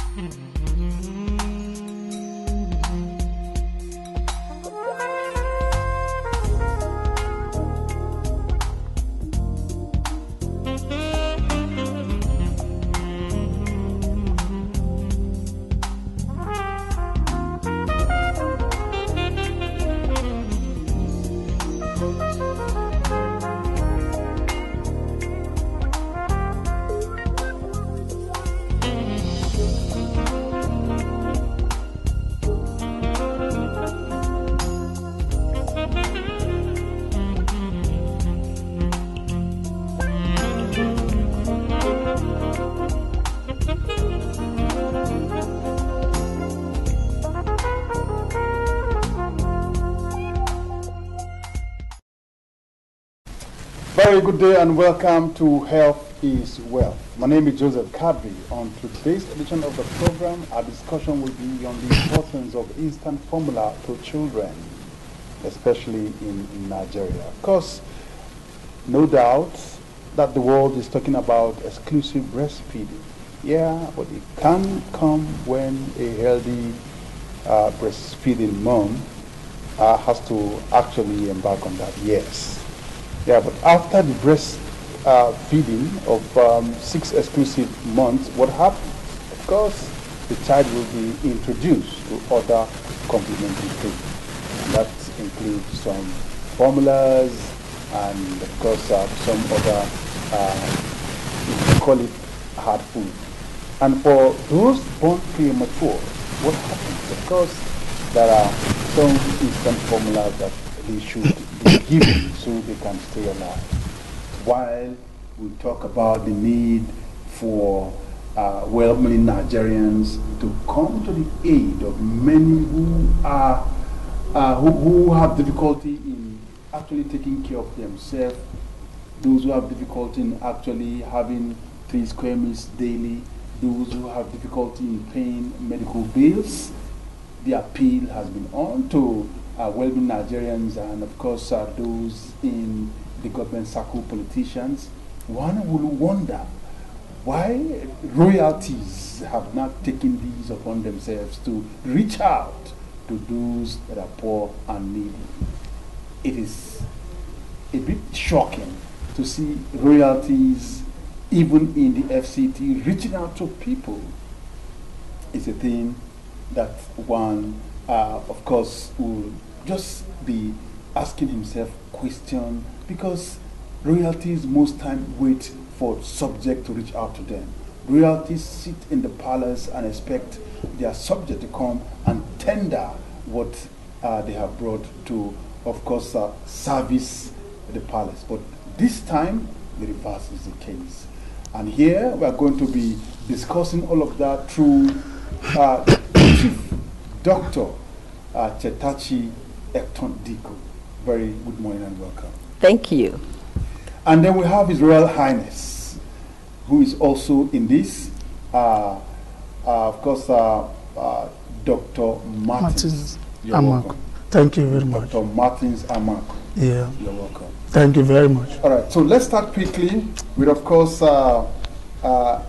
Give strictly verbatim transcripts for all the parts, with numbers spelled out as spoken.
Very good day and welcome to Health is Wealth. My name is Joseph Kadri. On today's edition of the program, our discussion will be on the importance of instant formula to children, especially in, in Nigeria. Of course, no doubt that the world is talking about exclusive breastfeeding. Yeah, but it can come when a healthy uh, breastfeeding mom uh, has to actually embark on that, yes. Yeah, but after the breast uh, feeding of um, six exclusive months, what happens? Of course, the child will be introduced to other complementary food. And that includes some formulas and, of course, uh, some other, uh, we call it hard food. And for those born premature, what happens? Of course, there are some instant formulas that they should be given so they can stay alive. While we talk about the need for uh, well-meaning Nigerians to come to the aid of many who are uh, who, who have difficulty in actually taking care of themselves, those who have difficulty in actually having three square meals daily, those who have difficulty in paying medical bills, the appeal has been on to Uh, well-being Nigerians and of course uh, those in the government circle, politicians. One will wonder why royalties have not taken these upon themselves to reach out to those that are poor and needy. It is a bit shocking to see royalties even in the F C T reaching out to people. It's a thing that one uh, of course will just be asking himself question, because royalties most time wait for subject to reach out to them. Royalties sit in the palace and expect their subject to come and tender what uh, they have brought to, of course, uh, service the palace. But this time, the reverse is the case. And here we are going to be discussing all of that through uh, Chief Doctor uh, Chetachi Ecton-Dikko. Very good morning and welcome. Thank you. And then we have His Royal Highness, who is also in this, uh, uh, of course, uh, uh, Doctor Martins. Martins You're Amak. welcome. Thank you very much. Doctor Martins Amak. Yeah. You're welcome. Thank you very much. All right, so let's start quickly with, of course, uh, uh,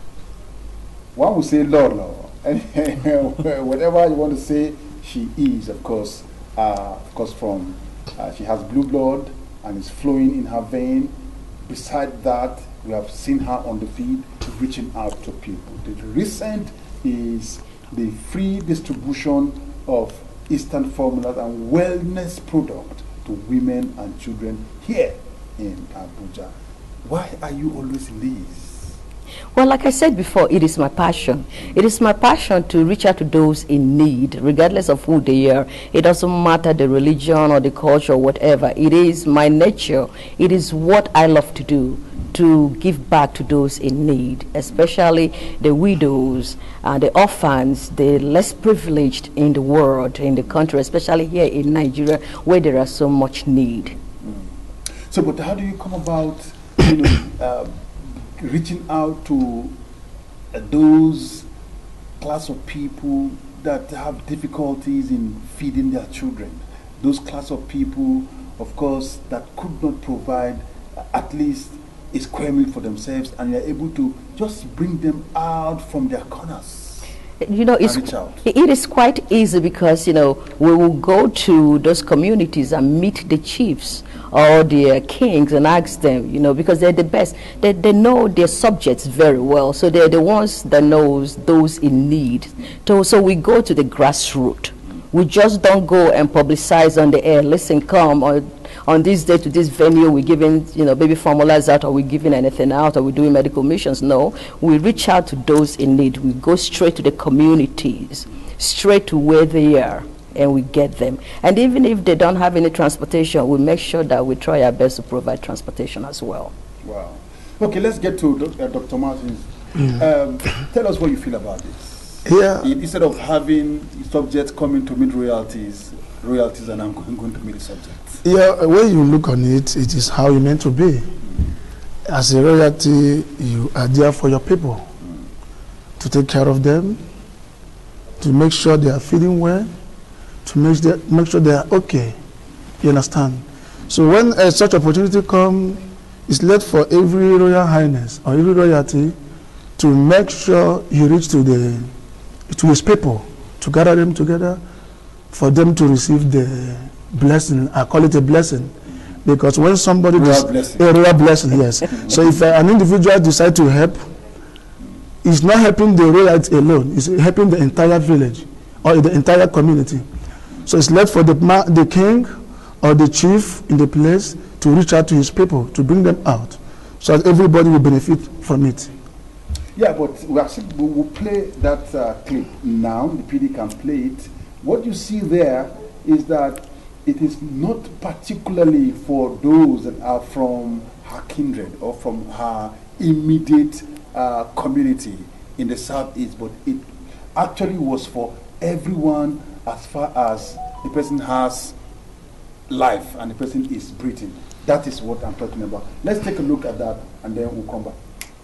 one would say Lolo. Whatever you want to say, she is, of course, uh, of course, from, uh, she has blue blood and is flowing in her vein. Beside that, we have seen her on the field reaching out to people. The recent is the free distribution of instant formulas and wellness product to women and children here in Abuja. Why are you always in this? Well, like I said before, it is my passion. It is my passion to reach out to those in need, regardless of who they are. It doesn't matter the religion or the culture or whatever. It is my nature. It is what I love to do, to give back to those in need, especially the widows, uh, the orphans, the less privileged in the world, in the country, especially here in Nigeria, where there is so much need. Mm. So, but how do you come about, you know, uh, reaching out to uh, those class of people that have difficulties in feeding their children? Those class of people, of course, that could not provide uh, at least a square meal for themselves, and you're able to just bring them out from their corners. You know, it's, reach out? it is quite easy because, you know, we will go to those communities and meet the chiefs or the uh, kings and ask them, you know, because they're the best. They, they know their subjects very well. So they're the ones that knows those in need. So, so we go to the grassroots. We just don't go and publicize on the air, listen, come, or on this day to this venue, we're giving, you know, baby formulas out, or we're giving anything out, or we're doing medical missions. No, we reach out to those in need. We go straight to the communities, straight to where they are, and we get them. And even if they don't have any transportation, we make sure that we try our best to provide transportation as well. Wow. Okay, let's get to uh, Doctor Martins. Um, tell us what you feel about this. Yeah. Instead of having subjects coming to meet royalties, royalties and I'm going to meet the subjects. Yeah, when you look on it, it is how you're meant to be. As a royalty, you are there for your people, to take care of them, to make sure they are feeling well, to make, the, make sure they are okay. You understand? So when uh, such opportunity comes, it's left for every royal highness or every royalty to make sure he reach to the to his people, to gather them together, for them to receive the blessing. I call it a blessing, because when somebody royal blessing. a royal blessing, yes. So if uh, an individual decide to help, it's not helping the royalty alone; it's helping the entire village or the entire community. So it's left for the the king or the chief in the place to reach out to his people, to bring them out, so that everybody will benefit from it. Yeah, but we actually we will play that uh, clip now. The P D can play it. What you see there is that it is not particularly for those that are from her kindred or from her immediate uh, community in the southeast, but it actually was for everyone as far as the person has life and the person is breathing. That is what I'm talking about. Let's take a look at that and then we'll come back.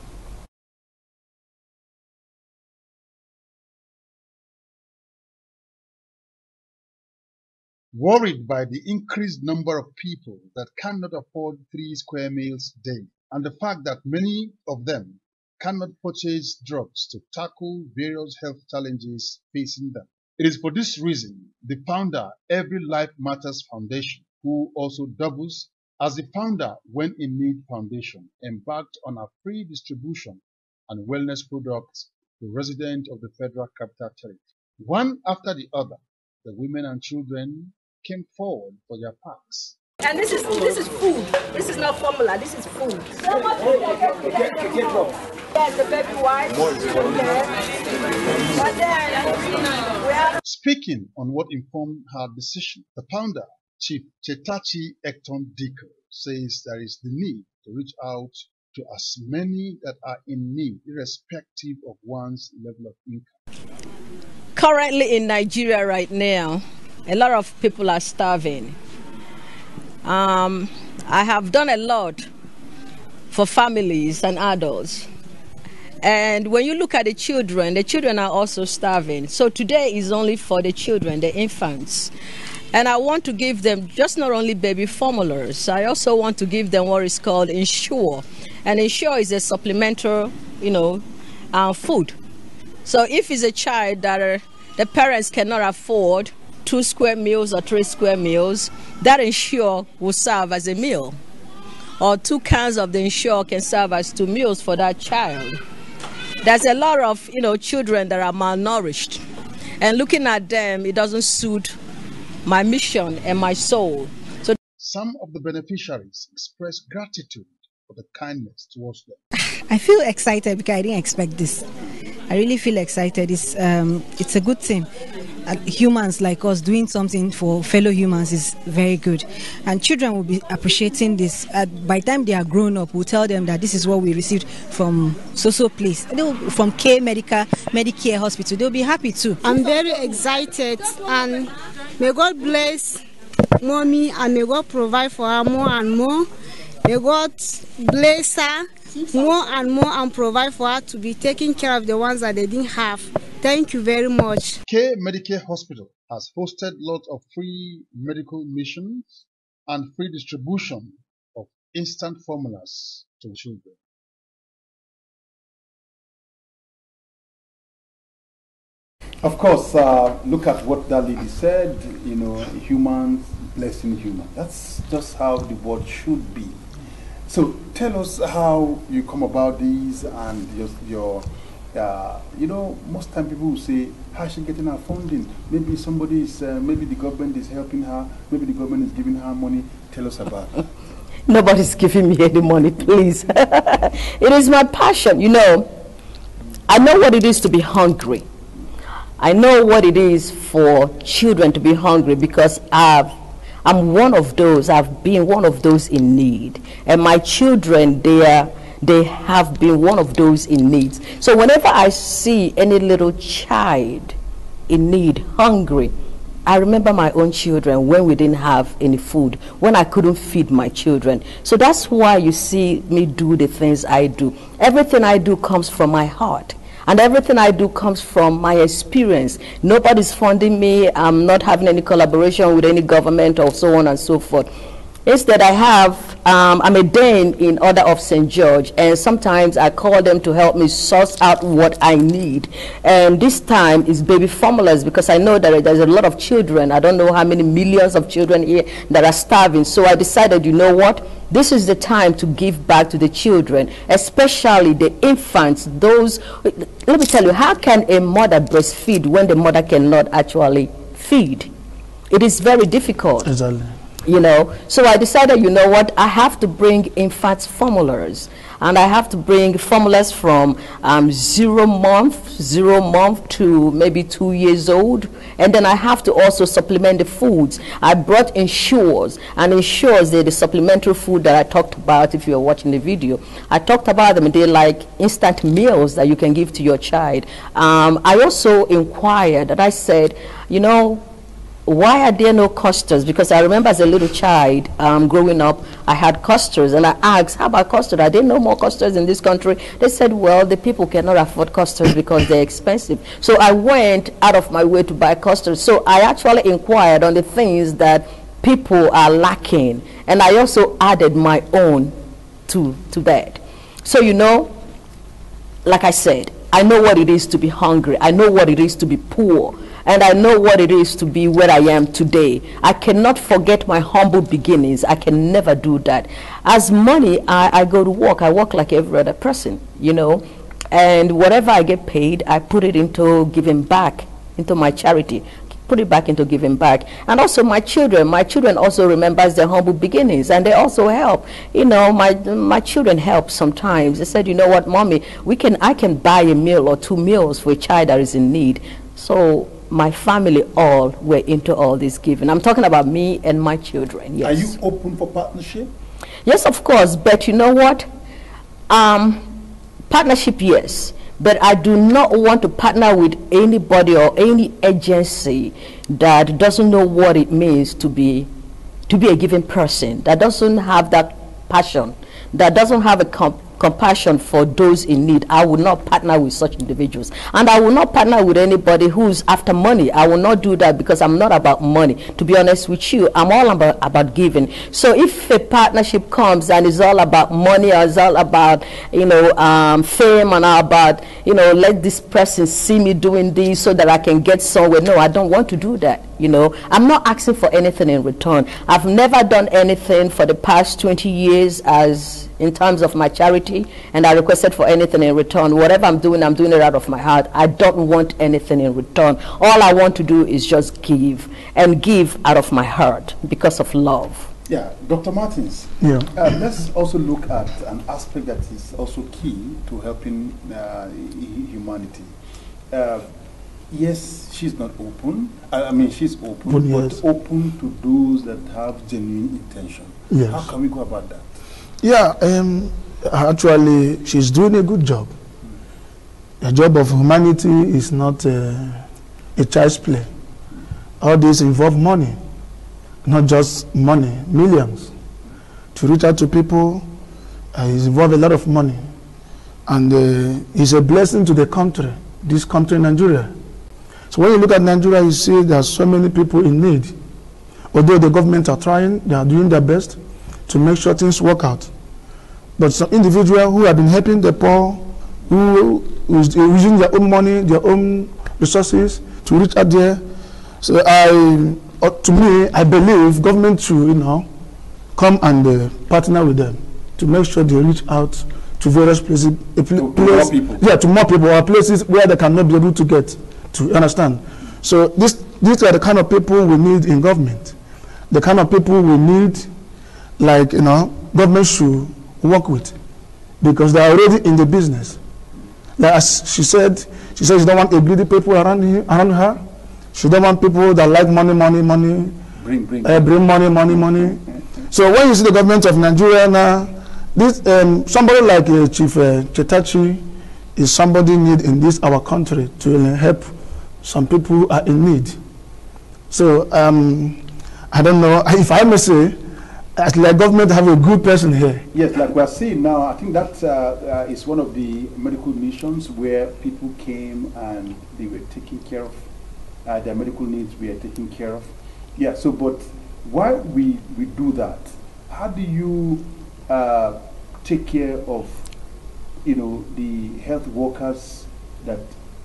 Worried by the increased number of people that cannot afford three square meals daily, and the fact that many of them cannot purchase drugs to tackle various health challenges facing them. It is for this reason the founder, Every Life Matters Foundation, who also doubles as the founder When in Need Foundation, embarked on a free distribution and wellness products to residents of the Federal Capital Territory. One after the other, the women and children came forward for their packs. And this is this is food. This is not formula. This is food. Speaking on what informed her decision, the founder, Chief Chetachi Ecton-Dikko, says there is the need to reach out to as many that are in need, irrespective of one's level of income. Currently in Nigeria right now, a lot of people are starving. Um, I have done a lot for families and adults. And when you look at the children, the children are also starving. So today is only for the children, the infants. And I want to give them just not only baby formulas, I also want to give them what is called Ensure. And Ensure is a supplementary, you know, uh, food. So if it's a child that are, the parents cannot afford two square meals or three square meals, that Ensure will serve as a meal. Or two cans of the Ensure can serve as two meals for that child. There's a lot of, you know, children that are malnourished. And looking at them, it doesn't suit my mission and my soul. So some of the beneficiaries expressed gratitude for the kindness towards them. I feel excited because I didn't expect this. I really feel excited. It's um, it's a good thing. Uh, humans like us doing something for fellow humans is very good, and children will be appreciating this. Uh, by the time they are grown up, we'll tell them that this is what we received from so-so place, they'll, from K Medical Medicare Hospital. They'll be happy too. I'm very excited, and may God bless mommy, and may God provide for her more and more. May God bless her more and more and provide for her to be taking care of the ones that they didn't have. Thank you very much. K Medicare Hospital has hosted lots of free medical missions and free distribution of instant formulas to children. Of course, uh, look at what that lady said, you know, humans blessing humans. That's just how the world should be. So tell us how you come about these and your, your uh, you know, most time people will say, how is she getting her funding? Maybe somebody is, uh, maybe the government is helping her, maybe the government is giving her money. Tell us about it. Nobody's giving me any money, please. It is my passion, you know. I know what it is to be hungry. I know what it is for children to be hungry because I've, I'm one of those, I've been one of those in need. And my children, they, are, they have been one of those in need. So whenever I see any little child in need, hungry, I remember my own children when we didn't have any food, when I couldn't feed my children. So that's why you see me do the things I do. Everything I do comes from my heart. And everything I do comes from my experience. Nobody's funding me. I'm not having any collaboration with any government or so on and so forth. Instead, I have, um, I'm a Dane in Order of Saint George, and sometimes I call them to help me source out what I need. And this time is baby formulas, because I know that there's a lot of children. I don't know how many millions of children here that are starving. So I decided, you know what? This is the time to give back to the children, especially the infants. Those, let me tell you, how can a mother breastfeed when the mother cannot actually feed? It is very difficult. Exactly. You know, so I decided, you know what, I have to bring infant formulas, and I have to bring formulas from um, zero month, zero month to maybe two years old, and then I have to also supplement the foods. I brought Ensures, and Ensures, they're the supplementary food that I talked about. If you're watching the video, I talked about them. They're like instant meals that you can give to your child. Um, I also inquired, and I said, you know, why are there no custards? Because I remember as a little child, um, growing up, I had custards, and I asked, how about custard? Are there no more custards in this country? They said, well, the people cannot afford custards because they're expensive. So I went out of my way to buy custards. So I actually inquired on the things that people are lacking, and I also added my own to, to that. So, you know, like I said, I know what it is to be hungry. I know what it is to be poor. And I know what it is to be where I am today. I cannot forget my humble beginnings. I can never do that. As money, I, I go to work. I work like every other person, you know. And whatever I get paid, I put it into giving back, into my charity. Put it back into giving back. And also my children. My children also remembers their humble beginnings, and they also help. You know, my my children help sometimes. They said, you know what, Mommy, we can I can buy a meal or two meals for a child that is in need. So my family all were into all this giving. I'm talking about me and my children. Yes. Are you open for partnership? Yes, of course. But you know what? Um, partnership, yes. But I do not want to partner with anybody or any agency that doesn't know what it means to be to be a giving person, that doesn't have that passion, that doesn't have a comp compassion for those in need. I will not partner with such individuals, and I will not partner with anybody who's after money. I will not do that, because I'm not about money. To be honest with you, I'm all about about giving. So if a partnership comes and it's all about money, or it's all about, you know, um, fame, and all about, you know, let this person see me doing this so that I can get somewhere, no, I don't want to do that. You know, I'm not asking for anything in return. I've never done anything for the past twenty years as in terms of my charity, and I requested for anything in return. Whatever I'm doing, I'm doing it out of my heart. I don't want anything in return. All I want to do is just give, and give out of my heart because of love. Yeah, Doctor Martins, yeah. Uh, let's also look at an aspect that is also key to helping uh, humanity. Uh, yes, she's not open. I, I mean, she's open, but, but yes. open to those that have genuine intention. Yes. How can we go about that? Yeah, um, actually, she's doing a good job. The job of humanity is not uh, a child's play. All this involve money, not just money, millions. To reach out to people, uh, it involves a lot of money. And uh, it's a blessing to the country, this country, Nigeria. So when you look at Nigeria, you see there are so many people in need. Although the government are trying, they are doing their best to make sure things work out. But some individuals who have been helping the poor, who is using their own money, their own resources to reach out there. So I, uh, to me, I believe government should, you know, come and uh, partner with them to make sure they reach out to various places, uh, pl to, place, to more people. yeah, to more people or places where they cannot be able to get to. You understand? So this, these are the kind of people we need in government. The kind of people we need, like, you know, government should work with, because they are already in the business. Like as she said, she said she don't want a greedy people around, here, around her. She don't want people that like money, money, money. Bring, bring, uh, bring money, money, money. So when you see the government of Nigeria now, this um, somebody like uh, Chief uh, Chetachi is somebody need in this our country to uh, help some people who are in need. So um, I don't know if I may say, as like government have a good person here. Yes, like we're seeing now, I think that uh, uh, is one of the medical missions where people came and they were taking care of uh, their medical needs, we are taken care of. Yeah, so but while we, we do that, how do you uh, take care of, you know, the health workers that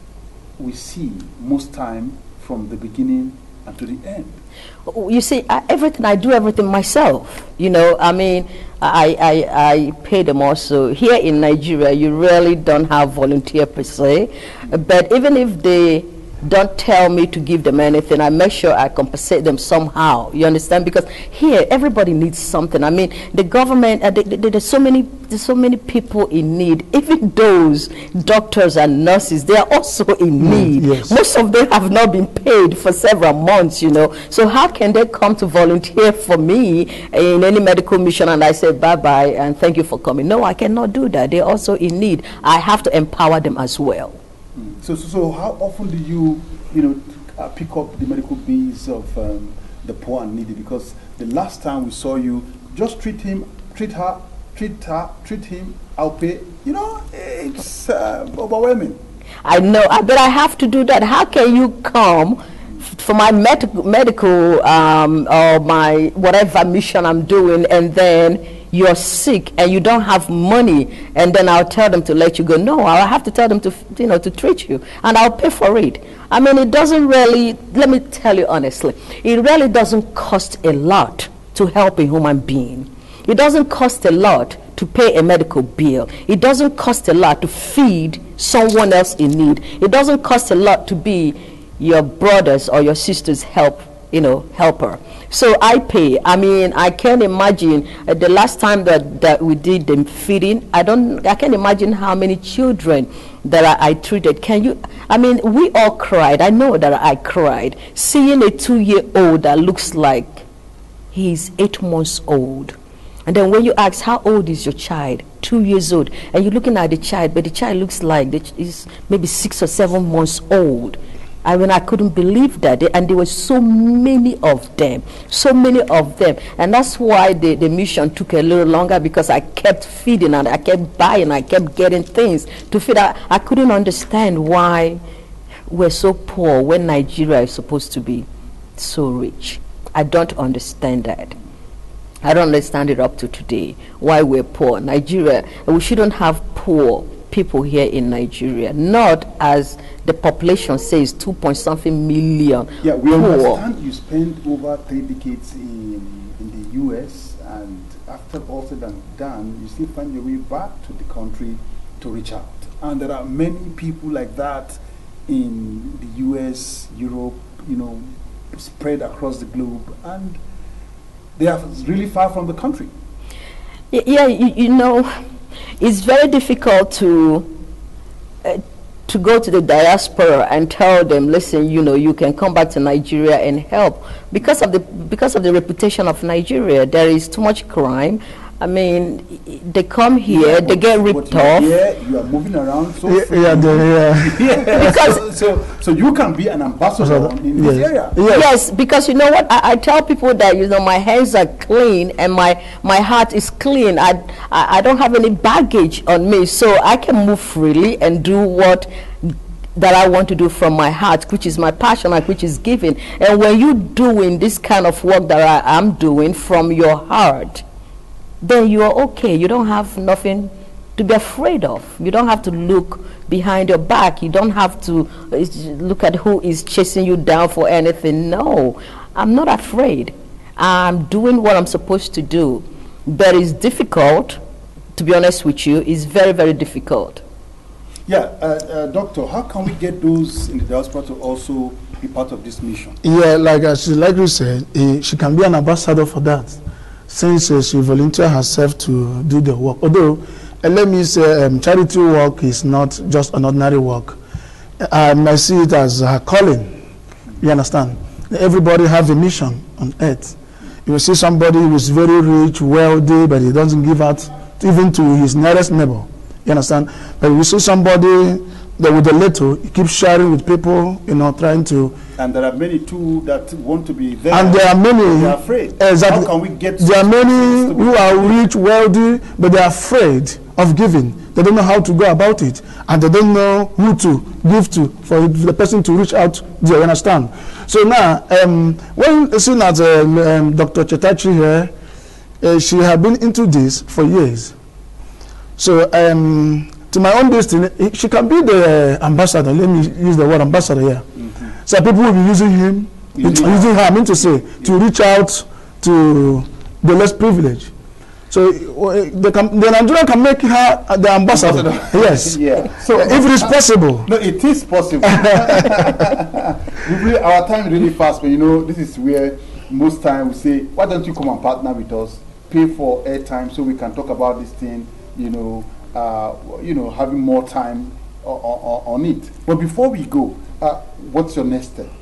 we see most time from the beginning and to the end? You see, I, everything I do everything myself. You know, I mean, I, I I pay them also. Here in Nigeria, you really don't have volunteer per se, but even if they don't tell me to give them anything, I make sure I compensate them somehow. You understand? Because here everybody needs something. I mean, the government, uh, the, the, there's so many there's so many people in need. Even those doctors and nurses, they are also in mm, need. Yes. Most of them have not been paid for several months, you know. So how can they come to volunteer for me in any medical mission and I say bye-bye and thank you for coming? No, I cannot do that. They're also in need. I have to empower them as well. So, so, so how often do you, you know, uh, pick up the medical bills of um, the poor and needy? Because the last time we saw you, just treat him, treat her, treat her, treat him, I'll pay. You know, it's uh, overwhelming. I know, but I have to do that. How can you come for my med medical um, or my whatever mission I'm doing, and then you're sick and you don't have money, and then I'll tell them to let you go? No, I'll have to tell them to, you know, to treat you, and I'll pay for it. I mean, it doesn't really, let me tell you honestly, it really doesn't cost a lot to help a human being. It doesn't cost a lot to pay a medical bill. It doesn't cost a lot to feed someone else in need. It doesn't cost a lot to be your brother's or your sister's help, you know, helper. So I pay. I mean, I can't imagine uh, the last time that, that we did the feeding. I don't. I can't imagine how many children that I, I treated. Can you? I mean, we all cried. I know that I cried seeing a two-year-old that looks like he's eight months old. And then when you ask, how old is your child? Two years old. And you're looking at the child, but the child looks like he's maybe six or seven months old. I mean, I couldn't believe that. And there were so many of them, so many of them. And that's why the, the mission took a little longer, because I kept feeding and I kept buying, I kept getting things to feed. I, I couldn't understand why we're so poor when Nigeria is supposed to be so rich. I don't understand that. I don't understand it up to today, why we're poor. Nigeria, we shouldn't have poor people here in Nigeria, not as the population says, two point something million. Yeah, we poor. understand you spent over three decades in, in the U S, and after all said and done, you still find your way back to the country to reach out. And there are many people like that in the U S, Europe, you know, spread across the globe, and they are really far from the country. Yeah, you, you know, it's very difficult to uh, to go to the diaspora and tell them, listen, you know, you can come back to Nigeria and help, because of the because of the reputation of Nigeria. There is too much crime. I mean, they come here, yeah, they get ripped off. Yeah, you are moving around so yeah, yeah, yeah. yeah. Because so, so so you can be an ambassador in yes. this area. Yes. yes, because you know what? I, I tell people that, you know, my hands are clean and my my heart is clean. I, I I don't have any baggage on me, so I can move freely and do what that I want to do from my heart, which is my passion, and which is giving. And when you're doing this kind of work that I am doing from your heart, then you are okay. You don't have nothing to be afraid of. You don't have to look behind your back. You don't have to uh, look at who is chasing you down for anything. No, I'm not afraid. I'm doing what I'm supposed to do. But it's difficult, to be honest with you. It's very, very difficult. Yeah, uh, uh, Doctor, how can we get those in the diaspora to also be part of this mission? Yeah, like as she like you said, uh, she can be an ambassador for that, since uh, she volunteered herself to do the work. Although, uh, let me say, um, charity work is not just an ordinary work. I might see it as her calling. You understand? Everybody have a mission on earth. You will see somebody who is very rich, wealthy, but he doesn't give out even to his nearest neighbor. You understand? But you see somebody that with a little, he keeps sharing with people, you know, trying to. And there are many too that want to be there. And there are many. They are afraid. Exactly. How can we get? There are many who are rich, wealthy, but they are afraid of giving. They don't know how to go about it, and they don't know who to give to for the person to reach out. Do you understand? So now, um, when seen as um, um, Doctor Chetachi here, uh, she had been into this for years. So, um, to my own destiny, she can be the uh, ambassador. Let me use the word ambassador here. Mm-hmm. So people will be using him, using, using her, I mean to say, yeah. to reach out to the less privileged. So uh, the, the Nigerian can make her uh, the ambassador. ambassador. Yes. Yeah. So if it is possible. No, it is possible. we really, our time is really fast, but you know, this is where most time we say, why don't you come and partner with us, pay for airtime so we can talk about this thing. You know, uh, you know, having more time on, on it. But before we go, uh, what's your next step?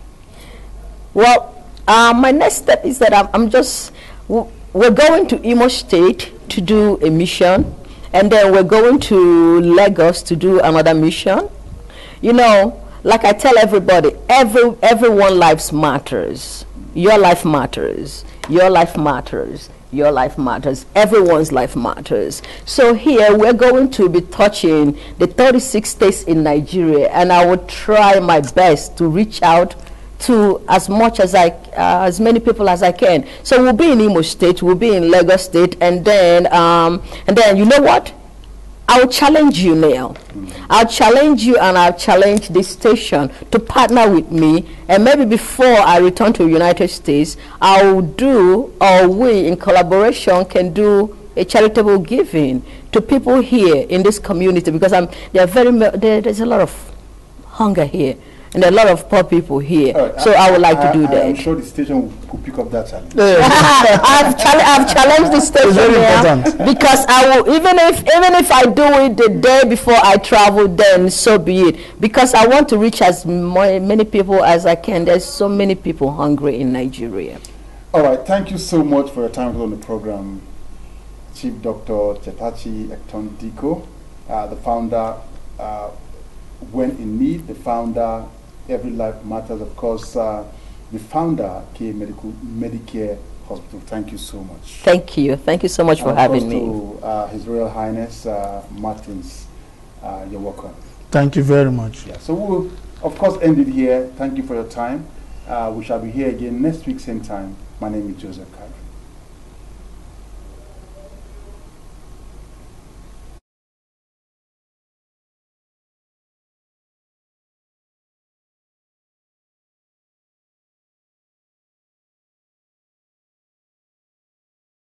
Well, uh, my next step is that I'm, I'm just, we're going to Imo State to do a mission, and then we're going to Lagos to do another mission. You know, like I tell everybody, every everyone lives matters. Your life matters. Your life matters. Your life matters. Everyone's life matters. So here we're going to be touching the thirty-six states in Nigeria, and I will try my best to reach out to as much as I, uh, as many people as I can. So we'll be in Imo State, we'll be in Lagos State, and then, um, and then you know what? I'll challenge you now. I'll challenge you, and I'll challenge this station to partner with me. And maybe before I return to the United States, I'll do, or we in collaboration can do a charitable giving to people here in this community, because I'm, there are very, there, there's a lot of hunger here. And a lot of poor people here, right, so I, I would like I, to do I, that. I'm sure the station could pick up that challenge. I've, chal I've challenged the station there, because I will, even if even if I do it the day before I travel, then so be it. Because I want to reach as many people as I can. There's so many people hungry in Nigeria. All right, thank you so much for your time on the program, Chief Doctor Chetachi Ecton-Dikko, uh, the founder. Uh, when in need, the founder. Every life matters, of course. Uh, the founder, K Medical Medicare Hospital. Thank you so much. Thank you. Thank you so much for and having me. To uh, His Royal Highness uh, Martins, uh, you're welcome. Thank you very much. Yeah. So we'll, of course, end it here. Thank you for your time. Uh, we shall be here again next week, same time. My name is Joseph Carey.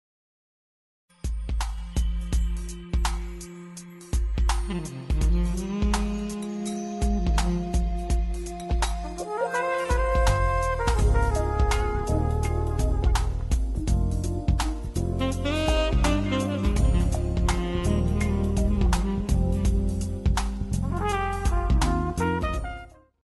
Mm-hmm.